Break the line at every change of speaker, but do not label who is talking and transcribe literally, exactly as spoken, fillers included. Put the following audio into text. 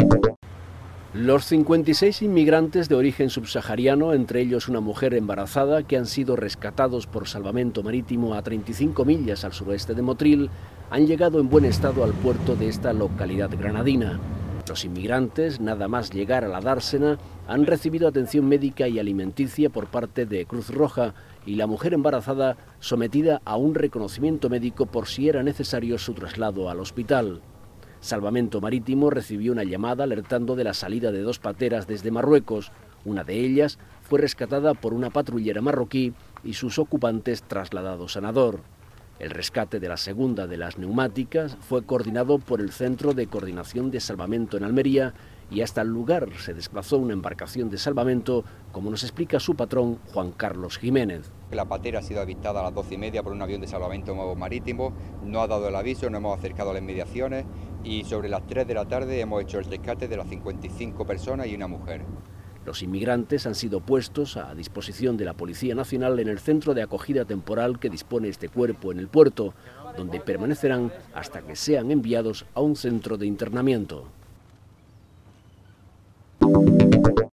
Los cincuenta y seis inmigrantes de origen subsahariano, entre ellos una mujer embarazada, que han sido rescatados por salvamento marítimo a treinta y cinco millas al suroeste de Motril, han llegado en buen estado al puerto de esta localidad granadina. Los inmigrantes, nada más llegar a la dársena, han recibido atención médica y alimenticia por parte de Cruz Roja y la mujer embarazada sometida a un reconocimiento médico por si era necesario su traslado al hospital. Salvamento Marítimo recibió una llamada alertando de la salida de dos pateras desde Marruecos. Una de ellas fue rescatada por una patrullera marroquí y sus ocupantes trasladados a Nador. El rescate de la segunda de las neumáticas fue coordinado por el Centro de Coordinación de Salvamento en Almería y hasta el lugar se desplazó una embarcación de salvamento, como nos explica su patrón, Juan Carlos Jiménez.
La patera ha sido avistada a las doce y media por un avión de salvamento marítimo, no ha dado el aviso, nos hemos acercado a las inmediaciones y sobre las tres de la tarde hemos hecho el rescate de las cincuenta y cinco personas y una mujer.
Los inmigrantes han sido puestos a disposición de la Policía Nacional en el centro de acogida temporal que dispone este cuerpo en el puerto, donde permanecerán hasta que sean enviados a un centro de internamiento.